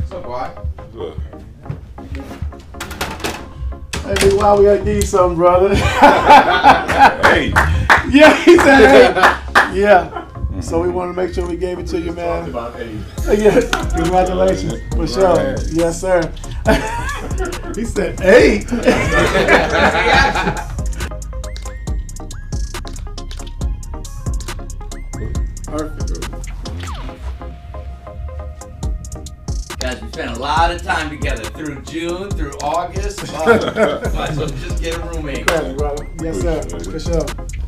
What's up, Kawhi? Look. Hey, big Wild, we gotta give you something, brother. Hey. Yeah, he said, hey. Yeah. So we wanted to make sure we gave it to you, man. About hey. Yeah, congratulations. For sure. Right. Yes, sir. He said, hey. Perfect. Guys, we spent a lot of time together through June, through August. Might as well just get a roommate. Brother. Yes, sir. For sure.